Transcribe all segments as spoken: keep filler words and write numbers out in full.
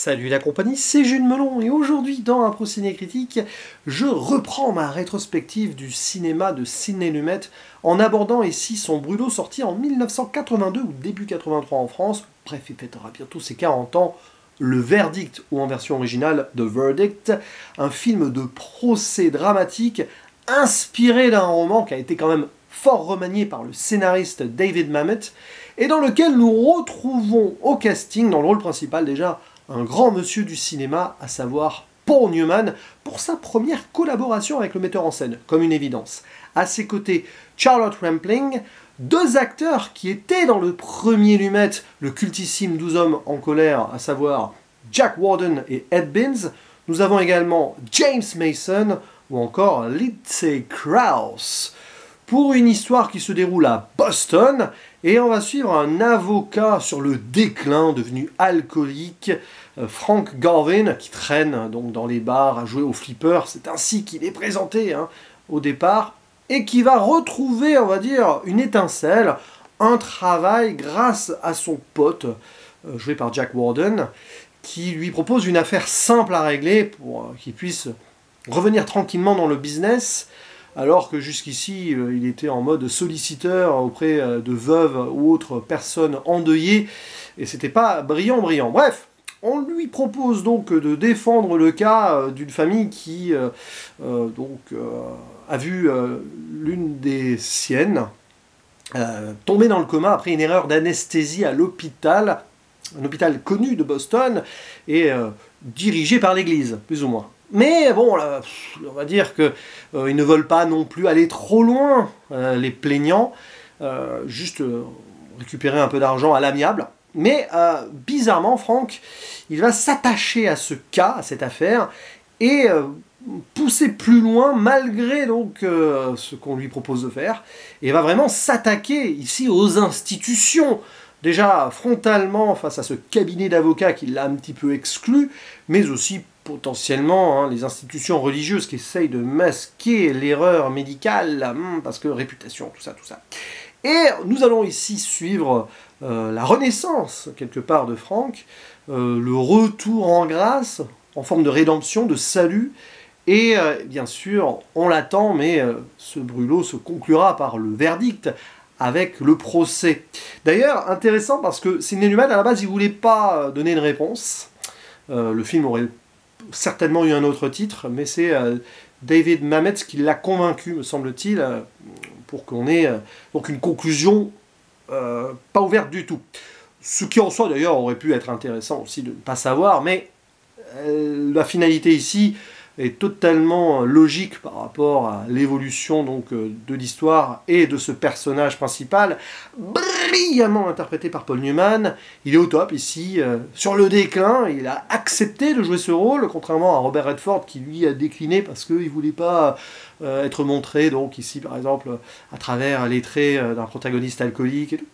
Salut la compagnie, c'est Jules Melon et aujourd'hui dans un Ciné Critique, je reprends ma rétrospective du cinéma de Sidney Lumet en abordant ici son Brûlot sorti en mille neuf cent quatre-vingt-deux ou début quatre-vingt-trois en France, bref il fêtera bientôt ses quarante ans, Le Verdict ou en version originale The Verdict, un film de procès dramatique inspiré d'un roman qui a été quand même fort remanié par le scénariste David Mamet et dans lequel nous retrouvons au casting, dans le rôle principal déjà, un grand monsieur du cinéma, à savoir Paul Newman, pour sa première collaboration avec le metteur en scène, comme une évidence. À ses côtés, Charlotte Rampling, deux acteurs qui étaient dans le premier Lumet, le cultissime douze hommes en colère, à savoir Jack Warden et Ed Binns. Nous avons également James Mason ou encore Lindsay Crouse, pour une histoire qui se déroule à Boston, et on va suivre un avocat sur le déclin, devenu alcoolique, euh, Frank Garvin, qui traîne donc dans les bars à jouer au flipper, c'est ainsi qu'il est présenté hein, au départ, et qui va retrouver, on va dire, une étincelle, un travail grâce à son pote, euh, joué par Jack Warden, qui lui propose une affaire simple à régler pour euh, qu'il puisse revenir tranquillement dans le business, alors que jusqu'ici, euh, il était en mode solliciteur auprès euh, de veuves ou autres personnes endeuillées, et c'était pas brillant, brillant. Bref, on lui propose donc de défendre le cas euh, d'une famille qui euh, euh, donc, euh, a vu euh, l'une des siennes euh, tomber dans le coma après une erreur d'anesthésie à l'hôpital, un hôpital connu de Boston, et euh, dirigé par l'église, plus ou moins. Mais bon, là, on va dire qu'ils euh, ne veulent pas non plus aller trop loin, euh, les plaignants, euh, juste euh, récupérer un peu d'argent à l'amiable. Mais euh, bizarrement, Frank, il va s'attacher à ce cas, à cette affaire, et euh, pousser plus loin malgré donc euh, ce qu'on lui propose de faire, et va vraiment s'attaquer ici aux institutions. Déjà frontalement face à ce cabinet d'avocats qui l'a un petit peu exclu, mais aussi potentiellement hein, les institutions religieuses qui essayent de masquer l'erreur médicale, hum, parce que réputation, tout ça, tout ça. Et nous allons ici suivre euh, la renaissance, quelque part, de Frank, euh, le retour en grâce, en forme de rédemption, de salut, et euh, bien sûr, on l'attend, mais euh, ce brûlot se conclura par le verdict, avec le procès. D'ailleurs, intéressant parce que Sidney Lumet, à la base, il ne voulait pas donner une réponse. Euh, le film aurait certainement eu un autre titre, mais c'est euh, David Mamet qui l'a convaincu, me semble-t-il, euh, pour qu'on ait euh, donc une conclusion euh, pas ouverte du tout. Ce qui en soi, d'ailleurs, aurait pu être intéressant aussi de ne pas savoir, mais euh, la finalité ici est totalement logique par rapport à l'évolution donc de l'histoire et de ce personnage principal, brillamment interprété par Paul Newman. Il est au top ici, euh, sur le déclin, il a accepté de jouer ce rôle, contrairement à Robert Redford qui lui a décliné parce qu'il ne voulait pas euh, être montré, donc ici par exemple, à travers les traits euh, d'un protagoniste alcoolique et tout.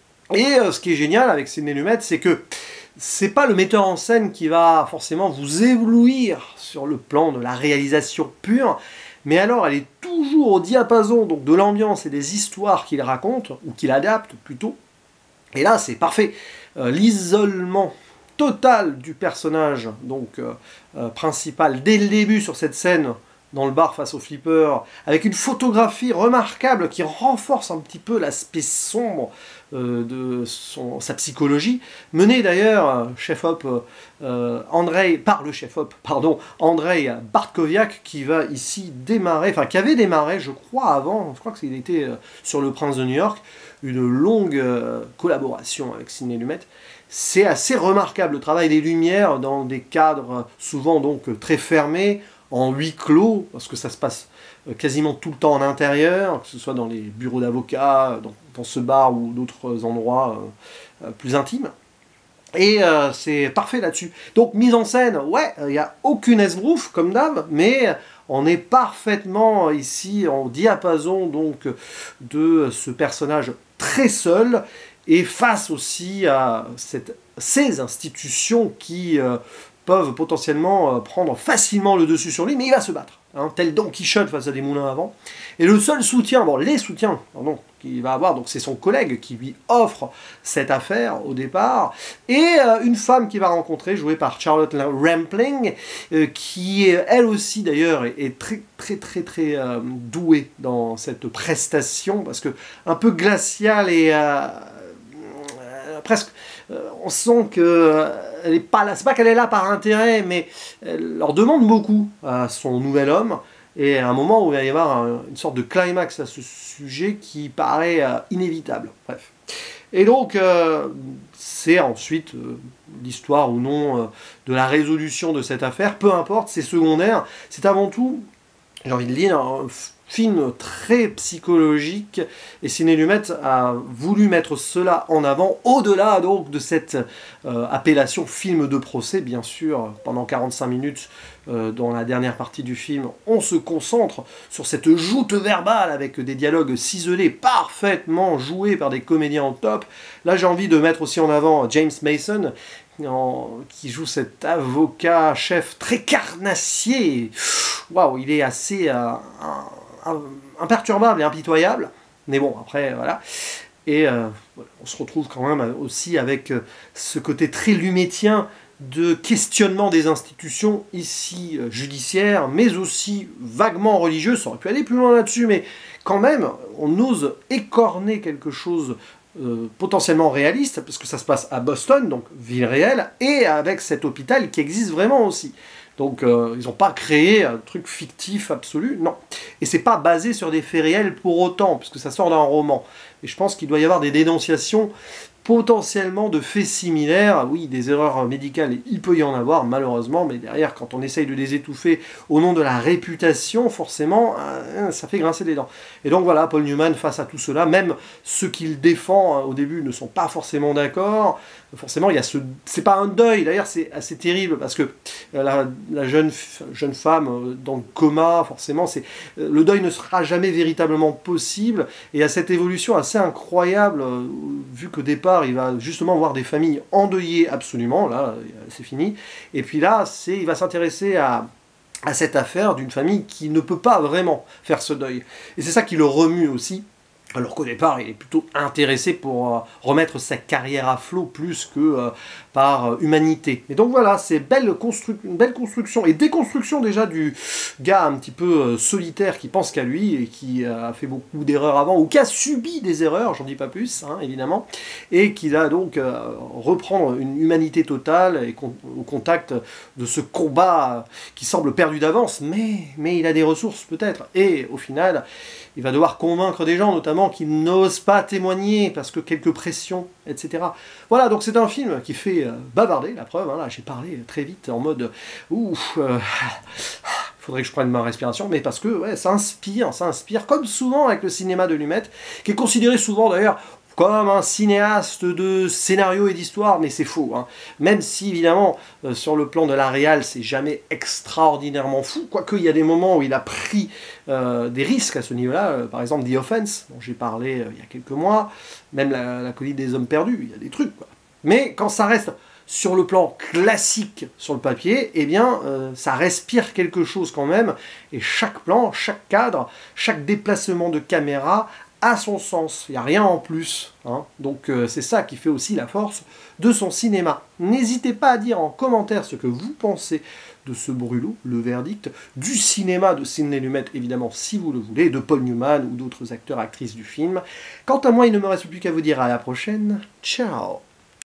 Et euh, ce qui est génial avec Sidney Lumet, c'est que c'est pas le metteur en scène qui va forcément vous éblouir sur le plan de la réalisation pure, mais alors elle est toujours au diapason donc de l'ambiance et des histoires qu'il raconte, ou qu'il adapte plutôt. Et là c'est parfait. Euh, l'isolement total du personnage donc euh, euh, principal dès le début sur cette scène dans le bar face au flipper, avec une photographie remarquable qui renforce un petit peu l'aspect sombre euh, de son, sa psychologie, menée d'ailleurs chef-op euh, Andrei, par le chef-op, pardon, Andrei Bartkowiak, qui va ici démarrer, enfin qui avait démarré, je crois avant, je crois qu'il était euh, sur Le Prince de New York, une longue euh, collaboration avec Sidney Lumet. C'est assez remarquable le travail des lumières dans des cadres souvent donc très fermés, en huis clos, parce que ça se passe quasiment tout le temps en intérieur, que ce soit dans les bureaux d'avocats, dans, dans ce bar ou d'autres endroits euh, plus intimes. Et euh, c'est parfait là-dessus. Donc, mise en scène, ouais, il n'y a aucune esbrouffe, comme d'hab, mais on est parfaitement ici en diapason donc, de ce personnage très seul, et face aussi à cette, ces institutions qui euh, peuvent potentiellement euh, prendre facilement le dessus sur lui, mais il va se battre, hein, tel Don Quichotte face à des moulins à vent. Et le seul soutien, bon, les soutiens, pardon, qu'il va avoir, donc c'est son collègue qui lui offre cette affaire au départ, et euh, une femme qu'il va rencontrer, jouée par Charlotte Rampling, euh, qui est, elle aussi d'ailleurs est, est très très très très euh, douée dans cette prestation, parce que un peu glaciale et euh, euh, presque, euh, on sent que euh, elle est pas là, c'est pas qu'elle est là par intérêt, mais elle leur demande beaucoup à son nouvel homme. Et à un moment où il va y avoir un, une sorte de climax à ce sujet qui paraît euh, inévitable. Bref. Et donc, euh, c'est ensuite euh, l'histoire ou non euh, de la résolution de cette affaire. Peu importe, c'est secondaire. C'est avant tout, j'ai envie de dire, un film très psychologique. Et Sidney Lumet a voulu mettre cela en avant, au-delà donc de cette euh, appellation film de procès. Bien sûr, pendant quarante-cinq minutes, Euh, dans la dernière partie du film, on se concentre sur cette joute verbale avec des dialogues ciselés, parfaitement joués par des comédiens au top. Là, j'ai envie de mettre aussi en avant James Mason, en, qui joue cet avocat chef très carnassier. Waouh, il est assez euh, un, imperturbable et impitoyable. Mais bon, après, voilà. Et euh, on se retrouve quand même aussi avec ce côté très lumétien de questionnement des institutions, ici euh, judiciaires, mais aussi vaguement religieuses. Ça aurait pu aller plus loin là-dessus, mais quand même, on ose écorner quelque chose euh, potentiellement réaliste, parce que ça se passe à Boston, donc ville réelle, et avec cet hôpital qui existe vraiment aussi. Donc euh, ils n'ont pas créé un truc fictif absolu, non. Et c'est pas basé sur des faits réels pour autant, puisque ça sort d'un roman. Et je pense qu'il doit y avoir des dénonciations potentiellement de faits similaires. Oui, des erreurs médicales, il peut y en avoir, malheureusement, mais derrière, quand on essaye de les étouffer au nom de la réputation, forcément, euh, ça fait grincer des dents. Et donc voilà, Paul Newman, face à tout cela, même ceux qu'il défend, hein, au début, ne sont pas forcément d'accord. Forcément, il y a ce... c'est pas un deuil, d'ailleurs, c'est assez terrible, parce que euh, la, la jeune, jeune femme euh, dans le coma, forcément, c'est euh, le deuil ne sera jamais véritablement possible, et à cette évolution assez incroyable, euh, vu qu'au départ, il va justement voir des familles endeuillées absolument, là, c'est fini, et puis là, c'est, il va s'intéresser à, à cette affaire d'une famille qui ne peut pas vraiment faire ce deuil. Et c'est ça qui le remue aussi, alors qu'au départ, il est plutôt intéressé pour euh, remettre sa carrière à flot plus que euh, par euh, humanité. Et donc voilà, c'est belle une belle construction et déconstruction déjà du gars un petit peu euh, solitaire qui pense qu'à lui et qui euh, a fait beaucoup d'erreurs avant ou qui a subi des erreurs, j'en dis pas plus, hein, évidemment, et qui va donc euh, reprendre une humanité totale et con au contact de ce combat qui semble perdu d'avance, mais, mais il a des ressources peut-être. Et au final, il va devoir convaincre des gens, notamment, qui n'osent pas témoigner parce que quelques pressions, et cetera. Voilà, donc c'est un film qui fait euh, bavarder, la preuve, hein, là j'ai parlé très vite en mode ouf, euh, faudrait que je prenne ma respiration, mais parce que ouais, ça inspire, ça inspire, comme souvent avec le cinéma de Lumet, qui est considéré souvent d'ailleurs comme un cinéaste de scénario et d'histoire, mais c'est faux. Hein. Même si, évidemment, euh, sur le plan de la réal, c'est jamais extraordinairement fou, quoique il y a des moments où il a pris euh, des risques à ce niveau-là, euh, par exemple The Offense, dont j'ai parlé euh, il y a quelques mois, même la, la colline des hommes perdus, il y a des trucs, quoi. Mais quand ça reste sur le plan classique sur le papier, eh bien, euh, ça respire quelque chose quand même, et chaque plan, chaque cadre, chaque déplacement de caméra à son sens, il n'y a rien en plus. Hein. Donc euh, c'est ça qui fait aussi la force de son cinéma. N'hésitez pas à dire en commentaire ce que vous pensez de ce brûlot, le verdict, du cinéma de Sidney Lumet, évidemment, si vous le voulez, de Paul Newman ou d'autres acteurs, actrices du film. Quant à moi, il ne me reste plus qu'à vous dire à la prochaine. Ciao!